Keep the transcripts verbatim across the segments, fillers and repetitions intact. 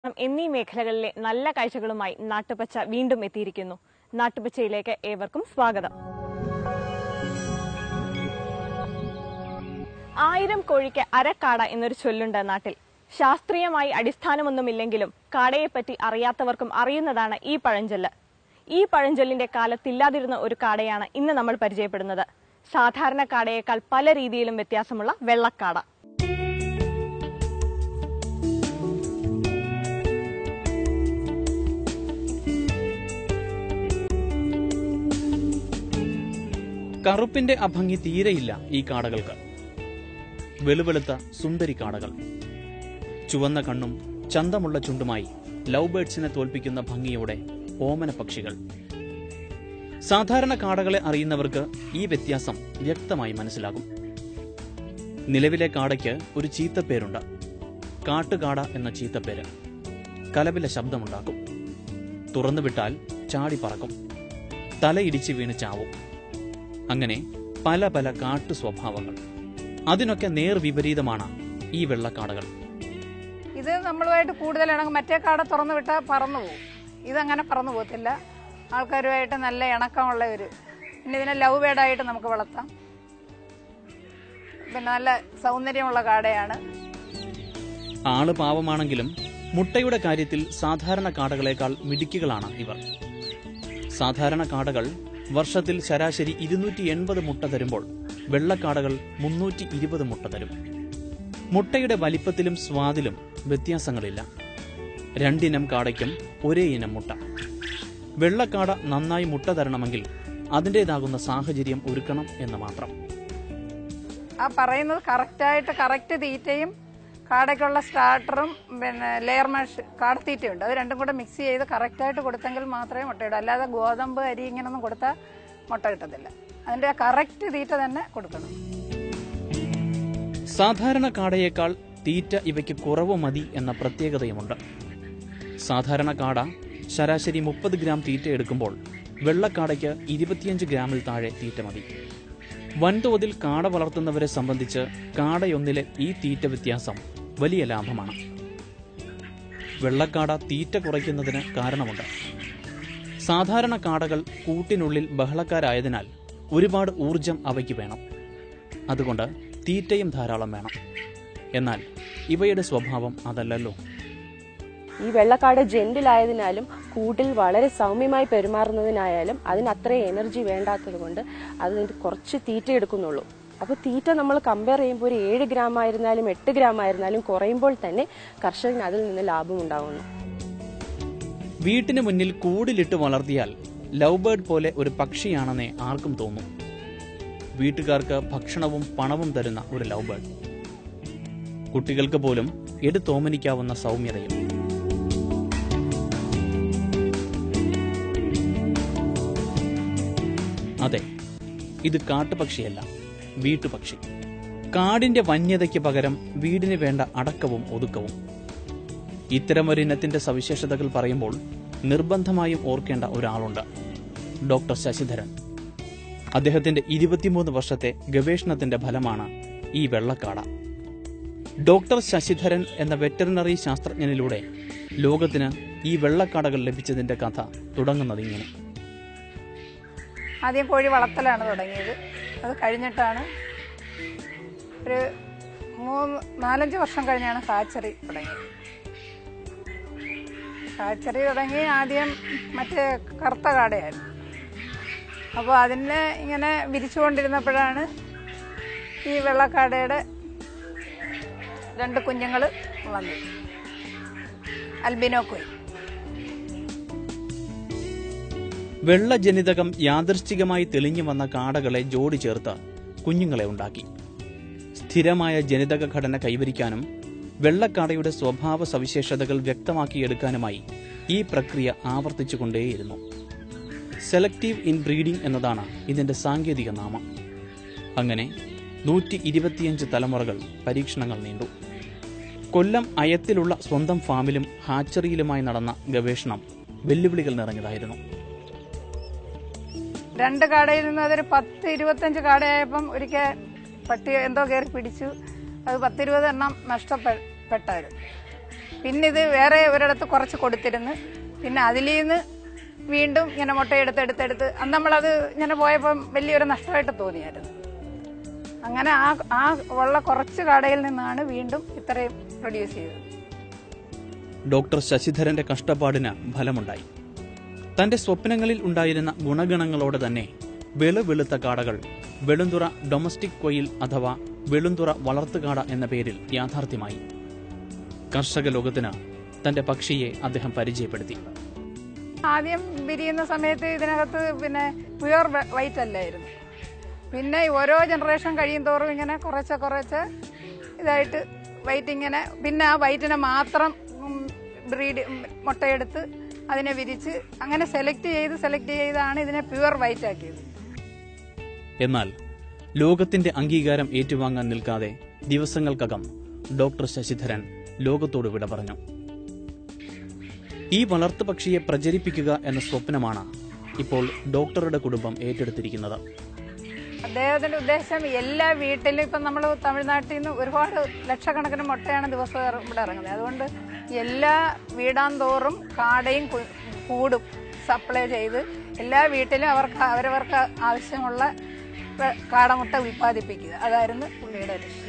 എന്നീ മേഖലകളിലെ നല്ല കാഴ്ചകളുമായി നാട്ടുപച്ച വീണ്ടും എത്തിയിരിക്കുന്നു. നാട്ടുപച്ചയിലേക്ക് ഏവർക്കും സ്വാഗതം. ആയിരം കോഴിക്ക് അരക്കാട എന്നൊരു ചൊല്ലുണ്ട് നാട്ടിൽ. ശാസ്ത്രീയമായി അടിസ്ഥാനമൊന്നുമില്ലെങ്കിലും കാടയെപ്പറ്റി അറിയാത്തവർക്കും അറിയുന്നതാണ് ഈ പഴഞ്ചൊല്ല്. ഈ പഴഞ്ചൊല്ലിന്റെ കാലത്തില്ലാതിരുന്ന ഒരു കാടയാണ് ഇന്ന് നമ്മൾ പരിചയപ്പെടുന്നത്. സാധാരണ കാടയേക്കാൾ പല രീതിയിലും വ്യത്യാസമുള്ള വെള്ളക്കാട. കറുപ്പിന്റെ അഭംഗി തീരെയില്ല ഈ കാടകൾക്ക്. വെളുവെളുത്ത സുന്ദരി കാടകൾ, ചുവന്ന കണ്ണും ചന്തമുള്ള ചുണ്ടുമായി ലവ് ബേർഡ്സിനെ തോൽപ്പിക്കുന്ന ഭംഗിയോടെ ഓമന പക്ഷികൾ. സാധാരണ കാടകളെ അറിയുന്നവർക്ക് ഈ വ്യത്യാസം വ്യക്തമായി മനസ്സിലാകും. നിലവിലെ കാടയ്ക്ക് ഒരു ചീത്തപ്പേരുണ്ട്, കാട്ടുകാട എന്ന ചീത്തപ്പേര്. കലപില ശബ്ദമുണ്ടാക്കും, തുറന്നുവിട്ടാൽ ചാടി പറക്കും, തലയിടിച്ച് വീണ് ചാവും. അങ്ങനെ പല പല കാട്ടു സ്വഭാവങ്ങൾ. അതിനൊക്കെ നേർ വിപരീതമാണ് ഈ വെള്ളക്കാടകൾ. ഇത് നമ്മളുമായിട്ട് കൂടുതലിണങ്ങും. മറ്റേ കാട തുറന്നു വിട്ടാൽ പറന്നു പോകും, ഇതങ്ങനെ പറന്നു പോകത്തില്ല. ആൾക്കാരുമായിട്ട് നല്ല ഇണക്കമുള്ള ഒരു, പിന്നെ ഇതിനെ ലവ് ബേർഡായിട്ട് നമുക്ക് വളർത്താം. പിന്നെ നല്ല സൗന്ദര്യമുള്ള കാടയാണ്. ആള് പാവമാണെങ്കിലും മുട്ടയുടെ കാര്യത്തിൽ സാധാരണ കാടകളേക്കാൾ മിടുക്കികളാണ് ഇവർ. സാധാരണ കാടകൾ വർഷത്തിൽ ശരാശരി ഇരുന്നൂറ്റി എൺപത് മുട്ട തരുമ്പോൾ വെള്ളക്കാടകൾ മുന്നൂറ്റി ഇരുപത് മുട്ട തരും. മുട്ടയുടെ വലിപ്പത്തിലും സ്വാദിലും വ്യത്യാസങ്ങളില്ല. രണ്ടിനം കാടയ്ക്കും ഒരേ ഇനം മുട്ട. വെള്ളക്കാട നന്നായി മുട്ട തരണമെങ്കിൽ അതിൻ്റെതാകുന്ന സാഹചര്യം ഒരുക്കണം എന്ന് മാത്രം. ആ പറയുന്നത് കറക്റ്റായിട്ട് കറക്റ്റ് തീറ്റയും കാടയ്ക്കുള്ള സ്റ്റാർട്ടറും പിന്നെ ലെയർ മാഷ് കാടത്തീറ്റയുണ്ട്, അത് രണ്ടും കൂടെ മിക്സ് ചെയ്ത് കറക്റ്റായിട്ട് കൊടുത്തെങ്കിൽ മാത്രമേ മുട്ടയിടൂ. അല്ലാതെ ഗോതമ്പ് അരി ഇങ്ങനൊന്നും കൊടുത്താൽ മുട്ട കിട്ടത്തില്ല. അതിന്റെ കറക്റ്റ് തീറ്റ തന്നെ കൊടുക്കണം. സാധാരണ കാടയേക്കാൾ തീറ്റ ഇവയ്ക്ക് കുറവ് മതി എന്ന പ്രത്യേകതയുമുണ്ട്. സാധാരണ കാട ശരാശരി മുപ്പത് ഗ്രാം തീറ്റ എടുക്കുമ്പോൾ വെള്ളക്കാടയ്ക്ക് ഇരുപത്തിയഞ്ച് ഗ്രാമിൽ താഴെ തീറ്റ മതി. വൻതോതിൽ കാട വളർത്തുന്നവരെ സംബന്ധിച്ച് കാടയൊന്നിലെ ഈ തീറ്റ വ്യത്യാസം വലിയ ലാഭമാണ്. വെള്ളക്കാട തീറ്റ കുറയ്ക്കുന്നതിന് കാരണമുണ്ട്. സാധാരണ കാടകൾ കൂട്ടിനുള്ളിൽ ബഹളക്കാരായതിനാൽ ഒരുപാട് ഊർജം അവയ്ക്ക് വേണം. അതുകൊണ്ട് തീറ്റയും ധാരാളം വേണം. എന്നാൽ ഇവയുടെ സ്വഭാവം അതല്ലല്ലോ. ഈ വെള്ളക്കാട് ജെന്റിലായതിനാലും കൂട്ടിൽ വളരെ സൗമ്യമായി പെരുമാറുന്നതിനായാലും അതിന് അത്രയും എനർജി വേണ്ടാത്തത് കൊണ്ട് അതിന് കുറച്ച് തീറ്റ എടുക്കുന്നുള്ളൂ. അപ്പോൾ തീറ്റ നമ്മൾ കമ്പയർ ചെയ്യുമ്പോൾ ഒരു ഏഴ് ഗ്രാം ആയിരുന്നാലും എട്ട് ഗ്രാം ആയിരുന്നാലും കുറയുമ്പോൾ തന്നെ കർഷകന് അതിൽ നിന്ന് ലാഭം ഉണ്ടാകുന്നു. വീട്ടിന് മുന്നിൽ കൂടിലിട്ട് വളർത്തിയാൽ ലവ് ബേർഡ് പോലെ ഒരു പക്ഷിയാണെന്നേ ആർക്കും തോന്നും. വീട്ടുകാർക്ക് ഭക്ഷണവും പണവും തരുന്ന ഒരു ലവ് ബേർഡ്. കുട്ടികൾക്ക് പോലും എടുത്തോമനിക്കാവുന്ന സൗമ്യതയും. അതെ, ഇത് കാട്ടുപക്ഷിയല്ല, വീട്ടുപക്ഷി. കാടിന്റെ വന്യതയ്ക്ക് പകരം വീടിന് വേണ്ട അടക്കവും ഒതുക്കവും. ഇത്തരമൊരിനത്തിന്റെ സവിശേഷതകൾ പറയുമ്പോൾ നിർബന്ധമായും ഓർക്കേണ്ട ഒരാളുണ്ട്, ഡോക്ടർ ശശിധരൻ. അദ്ദേഹത്തിന്റെ ഇരുപത്തിമൂന്ന് വർഷത്തെ ഗവേഷണത്തിന്റെ ഫലമാണ് ഈ വെള്ളക്കാട. ഡോക്ടർ ശശിധരൻ എന്ന വെറ്ററിനറി ശാസ്ത്രജ്ഞനിലൂടെ ലോകത്തിന് ഈ വെള്ളക്കാടകൾ ലഭിച്ചതിന്റെ കഥ തുടങ്ങുന്നതിങ്ങനെ. ആദ്യം കോഴി വളർത്തലാണ് തുടങ്ങിയത്. അത് കഴിഞ്ഞിട്ടാണ് ഒരു മൂന്ന് നാലഞ്ച് വർഷം കഴിഞ്ഞാണ് ഹാച്ചറി തുടങ്ങിയത്. ഹാച്ചറി തുടങ്ങി ആദ്യം മറ്റേ കറുത്ത കാടയായിരുന്നു. അപ്പോൾ അതിനെ ഇങ്ങനെ വിരിച്ചുകൊണ്ടിരുന്നപ്പോഴാണ് ഈ വെള്ളക്കാടയുടെ രണ്ട് കുഞ്ഞുങ്ങൾ വന്നത്, അൽബിനോ കോഴി. വെള്ളജനിതകം യാദൃശ്ചികമായി തെളിഞ്ഞു വന്ന കാടകളെ ജോഡി ചേർത്ത് കുഞ്ഞുങ്ങളെ ഉണ്ടാക്കി. സ്ഥിരമായ ജനിതക ഘടന കൈവരിക്കാനും വെള്ളക്കാടയുടെ സ്വഭാവ സവിശേഷതകൾ വ്യക്തമാക്കിയെടുക്കാനുമായി ഈ പ്രക്രിയ ആവർത്തിച്ചുകൊണ്ടേയിരുന്നു. സെലക്റ്റീവ് ഇൻബ്രീഡിംഗ് എന്നതാണ് ഇതിന്റെ സാങ്കേതിക നാമം. അങ്ങനെ നൂറ്റി ഇരുപത്തിയഞ്ച് തലമുറകൾ പരീക്ഷണങ്ങൾ നീണ്ടു. കൊല്ലം അയത്തിലുള്ള സ്വന്തം ഫാമിലും ഹാച്ചറിയിലുമായി നടന്ന ഗവേഷണം വെല്ലുവിളികൾ നിറഞ്ഞതായിരുന്നു. രണ്ട് കാടയിൽ നിന്ന് അതൊരു പത്ത് ഇരുപത്തഞ്ച് കാടയായപ്പം ഒരിക്കൽ പട്ടി എന്തോ കയറി പിടിച്ചു. അത് പത്തിരുപത് എണ്ണം നഷ്ടപ്പെട്ടായിരുന്നു. പിന്നെ ഇത് വേറെ ഒരിടത്ത് കുറച്ച് കൊടുത്തിരുന്നു. പിന്നെ അതിൽ നിന്ന് വീണ്ടും ഇങ്ങനെ മുട്ടയെടുത്തെടുത്തെടുത്ത് അന്ന് നമ്മളത് ഇങ്ങനെ പോയപ്പം വലിയൊരു നഷ്ടമായിട്ട് തോന്നിയായിരുന്നു. അങ്ങനെ ആ ആ ഉള്ള കുറച്ച് കാടയിൽ നിന്നാണ് വീണ്ടും ഇത്രയും പ്രൊഡ്യൂസ് ചെയ്തത്. ഡോക്ടർ ശശിധരന്റെ കഷ്ടപ്പാടിന് ഫലമുണ്ടായി. തന്റെ സ്വപ്നങ്ങളിൽ ഉണ്ടായിരുന്ന ഗുണഗണങ്ങളോടെ തന്നെ വെളുവെളുത്ത കാടകൾ വെളുന്തുറ ഡൊമസ്റ്റിക് കൊയിൽ അഥവാ വെളുന്തുറ വളർത്തുകാട എന്ന പേരിൽ യാഥാർത്ഥ്യമായി. കർഷക ലോകത്തിന് തന്റെ പക്ഷിയെ അദ്ദേഹം പരിചയപ്പെടുത്തി. ആദ്യം വിരിയുന്ന സമയത്ത് ഇതിനകത്ത് പിന്നെ പ്യുവർ വൈറ്റ് അല്ലായിരുന്നു. പിന്നെ ഓരോ ജനറേഷൻ കഴിയും തോറും ഇങ്ങനെ കുറച്ച് കുറച്ച് ഇതായിട്ട് വൈറ്റ് ഇങ്ങനെ, പിന്നെ ആ വൈറ്റിനെ മാത്രം ബ്രീഡ് മുട്ടയെടുത്ത് അതിനെ വിരിച്ച് അങ്ങനെ സെലക്ട് ചെയ്ത് സെലക്ട് ചെയ്താണ് ഇതിനെ പ്യുവർ വൈറ്റ് ആക്കിയത്. എന്നാൽ ലോകത്തിന്റെ അംഗീകാരം ഏറ്റുവാങ്ങാൻ നിൽക്കാതെ ദിവസങ്ങൾക്കകം ഡോക്ടർ ശശിധരൻ ലോകത്തോട് വിട പറഞ്ഞു. ഈ വളർത്തു പക്ഷിയെ പ്രചരിപ്പിക്കുക എന്ന സ്വപ്നമാണ് ഇപ്പോൾ ഡോക്ടറുടെ കുടുംബം ഏറ്റെടുത്തിരിക്കുന്നത്. അദ്ദേഹത്തിന്റെ ഉദ്ദേശം എല്ലാ വീട്ടിലും ഇപ്പം നമ്മൾ തമിഴ്നാട്ടിൽ നിന്ന് ഒരുപാട് ലക്ഷക്കണക്കിന് മുട്ടയാണ് ദിവസം ഇവിടെ ഇറങ്ങുന്നത്. അതുകൊണ്ട് എല്ലാ വീടാന്തോറും കാടയും കൂടും സപ്ലൈ ചെയ്ത് എല്ലാ വീട്ടിലും അവർക്ക് അവരവർക്ക് ആവശ്യമുള്ള കാടമുട്ട ഉൽപ്പാദിപ്പിക്കുക. അതായിരുന്നു പുള്ളിയുടെ ലക്ഷ്യം.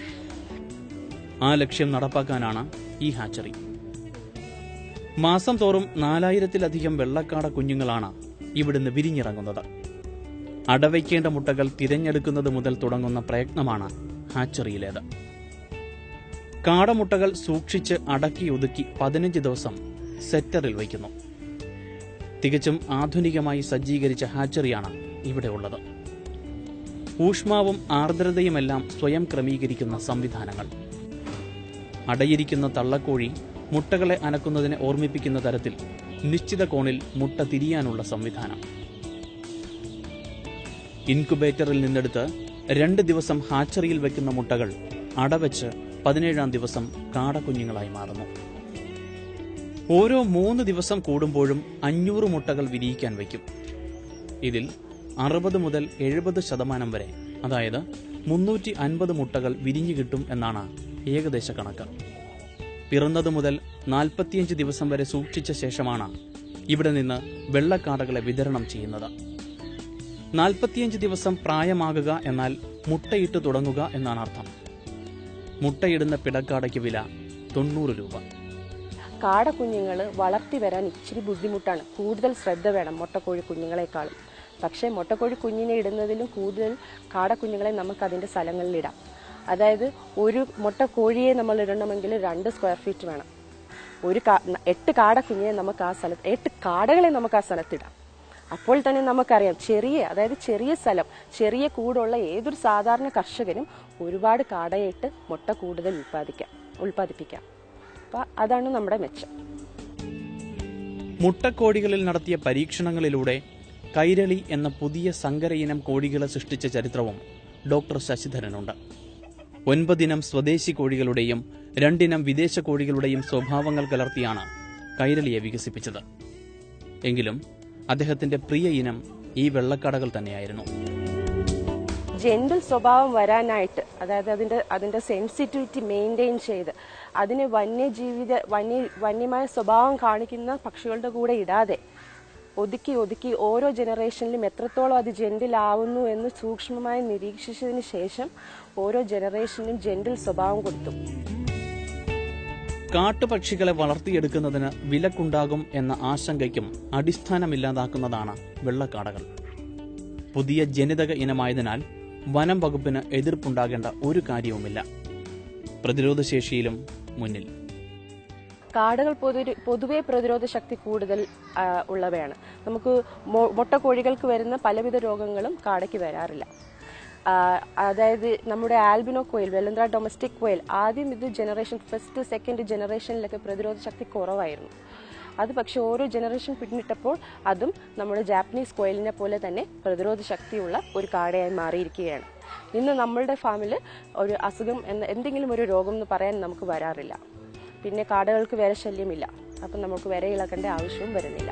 ആ ലക്ഷ്യം നടപ്പാക്കാനാണ് ഈ ഹാച്ചറി. മാസം തോറും നാലായിരത്തിലധികം വെള്ളക്കാട കുഞ്ഞുങ്ങളാണ് ഇവിടുന്ന് വിരിഞ്ഞിറങ്ങുന്നത്. അടവയ്ക്കേണ്ട മുട്ടകൾ തിരഞ്ഞെടുക്കുന്നത് മുതൽ തുടങ്ങുന്ന പ്രയത്നമാണ് ഹാച്ചറിയിലേത്. കാടമുട്ടകൾ സൂക്ഷിച്ച് അടക്കി ഒതുക്കി പതിനഞ്ച് ദിവസം സെറ്ററിൽ വയ്ക്കുന്നു. തികച്ചും ആധുനികമായി സജ്ജീകരിച്ച ഹാച്ചറിയാണ് ഇവിടെ ഉള്ളത്. ഊഷ്മാവും ആർദ്രതയുമെല്ലാം സ്വയം ക്രമീകരിക്കുന്ന സംവിധാനങ്ങൾ. അടയിരിക്കുന്ന തള്ളക്കോഴി മുട്ടകളെ അനക്കുന്നതിനെ ഓർമ്മിപ്പിക്കുന്ന തരത്തിൽ നിശ്ചിത കോണിൽ മുട്ട തിരിയാനുള്ള സംവിധാനം. ഇൻക്യുബേറ്ററിൽ നിന്നെടുത്ത് രണ്ട് ദിവസം ഹാച്ചറിയിൽ വെക്കുന്ന മുട്ടകൾ അടവെച്ച് പതിനേഴാം ദിവസം കാടക്കുഞ്ഞുങ്ങളായി മാറുന്നു. ഓരോ മൂന്ന് ദിവസം കൂടുമ്പോഴും അഞ്ഞൂറ് മുട്ടകൾ വിരിയിക്കാൻ വയ്ക്കും. ഇതിൽ അറുപത് മുതൽ എഴുപത് ശതമാനം വരെ, അതായത് മുന്നൂറ്റി അൻപത് മുട്ടകൾ വിരിഞ്ഞു കിട്ടും എന്നാണ് ഏകദേശ കണക്ക്. പിറന്നതു മുതൽ നാൽപ്പത്തിയഞ്ച് ദിവസം വരെ സൂക്ഷിച്ച ശേഷമാണ് ഇവിടെ നിന്ന് വെള്ളക്കാടകളെ വിതരണം ചെയ്യുന്നത്. നാൽപ്പത്തിയഞ്ച് ദിവസം പ്രായമാകുക എന്നാൽ മുട്ടയിട്ട് തുടങ്ങുക എന്നാണ് അർത്ഥം. മുട്ടയിടുന്ന പിടക്കാടയ്ക്ക് വില തൊണ്ണൂറ് രൂപ. കാടക്കുഞ്ഞുങ്ങൾ വളർത്തി വരാൻ ഇച്ചിരി ബുദ്ധിമുട്ടാണ്. കൂടുതൽ ശ്രദ്ധ വേണം മുട്ടക്കോഴി കുഞ്ഞുങ്ങളെക്കാളും. പക്ഷേ മുട്ടക്കോഴി കുഞ്ഞിനെ ഇടുന്നതിലും കൂടുതൽ കാടക്കുഞ്ഞുങ്ങളെ നമുക്ക് അതിൻ്റെ സ്ഥലങ്ങളിലിടാം. അതായത് ഒരു മുട്ടക്കോഴിയെ നമ്മൾ ഇടണമെങ്കിൽ രണ്ട് സ്ക്വയർ ഫീറ്റ് വേണം. ഒരു എട്ട് കാടക്കുഞ്ഞിനെ നമുക്ക് ആ സ്ഥലത്ത് എട്ട് കാടകളെ നമുക്ക് ആ സ്ഥലത്തിടാം. അപ്പോൾ തന്നെ നമുക്കറിയാം, ചെറിയ അതായത് ചെറിയ സ്ഥലം, ചെറിയ കൂടുള്ള ഏതൊരു സാധാരണ കർഷകനും ഒരുപാട് കാടയിട്ട് മുട്ട കൂടുതൽ ഉൽപ്പാദിക്കാം ഉൽപ്പാദിപ്പിക്കാം അപ്പം അതാണ് നമ്മുടെ മെച്ചം. മുട്ടക്കോഴികളിൽ നടത്തിയ പരീക്ഷണങ്ങളിലൂടെ കൈരളി എന്ന പുതിയ സങ്കരയിനം കോഴികളെ സൃഷ്ടിച്ച ചരിത്രവും ഡോക്ടർ ശശിധരനുണ്ട്. ഒൻപതിനം സ്വദേശി കോഴികളുടെയും രണ്ടിനം വിദേശ കോഴികളുടെയും സ്വഭാവങ്ങൾ കലർത്തിയാണ് കൈരളിയെ വികസിപ്പിച്ചത്. എങ്കിലും അദ്ദേഹത്തിന്റെ പ്രിയ ഇനം ഈ വെള്ളക്കാടകൾ തന്നെയായിരുന്നു. ജെന്റിൽ സ്വഭാവം വരാനായിട്ട്, അതായത് അതിന്റെ അതിന്റെ സെൻസിറ്റിവിറ്റി മെയിൻറ്റെയിൻ ചെയ്ത് അതിന് വന്യജീവിത വന്യ വന്യമായ സ്വഭാവം കാണിക്കുന്ന പക്ഷികളുടെ കൂടെ ഇടാതെ ഒതുക്കി ഒതുക്കി ഓരോ ജനറേഷനിലും എത്രത്തോളം അത് ജെന്റിലാവുന്നു എന്ന് സൂക്ഷ്മമായി നിരീക്ഷിച്ചതിന് ശേഷം ഓരോ ജനറേഷനും ജെന്റിൽ സ്വഭാവം കൊടുത്തു. കാട്ടുപക്ഷികളെ വളർത്തിയെടുക്കുന്നതിന് വിലക്കുണ്ടാകും എന്ന ആശങ്കയ്ക്കും അടിസ്ഥാനമില്ലാതാക്കുന്നതാണ് വെള്ളക്കാടകൾ. പുതിയ ജനിതക ഇനമായതിനാൽ വനം വകുപ്പിന് എതിർപ്പുണ്ടാകേണ്ട ഒരു കാര്യവുമില്ല. പ്രതിരോധശേഷിയിലും മുന്നിൽ. കാടകൾ പൊതുവെ പ്രതിരോധ ശക്തി കൂടുതൽ ഉള്ളവയാണ്. നമുക്ക് മുട്ടക്കോഴികൾക്ക് വരുന്ന പലവിധ രോഗങ്ങളും കാടയ്ക്ക് വരാറില്ല. അതായത് നമ്മുടെ ആൽബിനോ കോയിൽ, വെളുന്തുറ ഡൊമസ്റ്റിക് കോയിൽ, ആദ്യം ഇത് ജനറേഷൻ ഫസ്റ്റ് സെക്കൻഡ് ജനറേഷനിലൊക്കെ പ്രതിരോധ ശക്തി കുറവായിരുന്നു. അത് പക്ഷെ ഓരോ ജനറേഷൻ പിന്നിട്ടപ്പോൾ അതും നമ്മുടെ ജാപ്പനീസ് കോയിലിനെ പോലെ തന്നെ പ്രതിരോധ ശക്തിയുള്ള ഒരു കാടയായി മാറിയിരിക്കുകയാണ്. ഇന്ന് നമ്മളുടെ ഫാമിൽ ഒരു അസുഖം എന്ന എന്തെങ്കിലും ഒരു രോഗം എന്ന് പറയാൻ നമുക്ക് വരാറില്ല. പിന്നെ കാടകൾക്ക് വേറെ ശല്യമില്ല. അപ്പം നമുക്ക് വിര ഇളക്കേണ്ട ആവശ്യവും വരുന്നില്ല.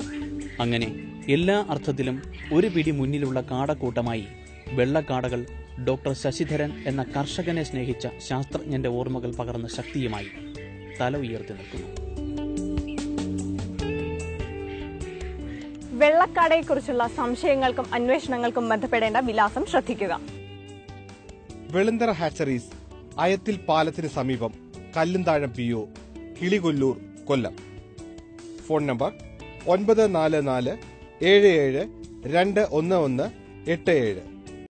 അങ്ങനെ എല്ലാ അർത്ഥത്തിലും ഒരു പിടി മുന്നിലുള്ള കാടക്കൂട്ടമായി വെള്ളക്കാടകൾ ഡോക്ടർ ശശിധരൻ എന്ന കർഷകനെ സ്നേഹിച്ച ശാസ്ത്രജ്ഞന്റെ ഓർമ്മകൾ പകർന്ന ശക്തിയുമായി തല ഉയർത്തി നിൽക്കുന്നു. വെള്ളക്കാടയെക്കുറിച്ചുള്ള സംശയങ്ങൾക്കും അന്വേഷണങ്ങൾക്കും ബന്ധപ്പെടേണ്ട വിലാസം ശ്രദ്ധിക്കുക. വെളുന്തറ ഹാച്ചറീസ്, അയത്തിൽ പാലത്തിന് സമീപം, Kallumthazham P O, Kilikollur, Kollam. Phone number ഒൻപത് നാല് നാല് ഏഴ് ഏഴ് രണ്ട് ഒന്ന് ഒന്ന് എട്ട് ഏഴ്.